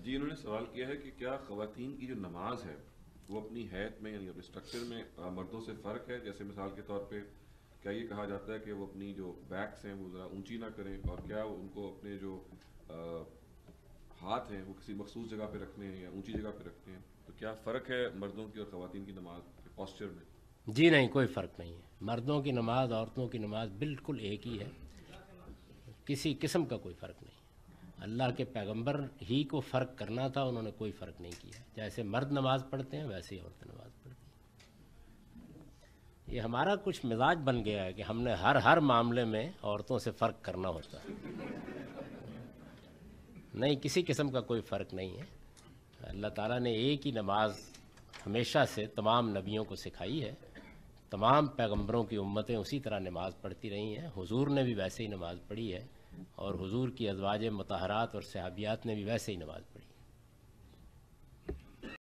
جی انہوں نے سوال کیا ہے کہ کیا خواتین کی جو نماز ہے وہ اپنی حیت میں یعنی اسٹرکچر میں مردوں سے فرق ہے؟ جیسے مثال کے طور پہ کیا یہ کہا جاتا ہے کہ وہ اپنی جو بیکس ہیں وہ ذرا اونچی نہ کریں، اور کیا ان کو اپنے جو ہاتھ ہیں وہ کسی مخصوص جگہ پہ رکھنے ہیں یا اونچی جگہ پہ رکھنے ہیں؟ تو کیا فرق ہے مردوں کی اور خواتین کی نماز کے پوسچر میں؟ جی نہیں، کوئی فرق نہیں ہے. مردوں کی نماز عورتوں کی نماز بالکل ایک ہی ہے، کسی قسم کا کوئی فرق نہیں. اللہ کے پیغمبر ہی کو فرق کرنا تھا، انہوں نے کوئی فرق نہیں کیا. جیسے مرد نماز پڑھتے ہیں ویسے ہی عورتیں نماز پڑھتی ہیں. یہ ہمارا کچھ مزاج بن گیا ہے کہ ہم نے ہر معاملے میں عورتوں سے فرق کرنا ہوتا ہے. نہیں، کسی قسم کا کوئی فرق نہیں ہے. اللہ تعالیٰ نے ایک ہی نماز ہمیشہ سے تمام نبیوں کو سکھائی ہے. تمام پیغمبروں کی امتیں اسی طرح نماز پڑھتی رہی ہیں. حضور نے بھی ویسے ہی نماز پڑھی ہے، اور حضور کی ازواج مطہرات اور صحابیات نے بھی ویسے ہی نماز پڑھی.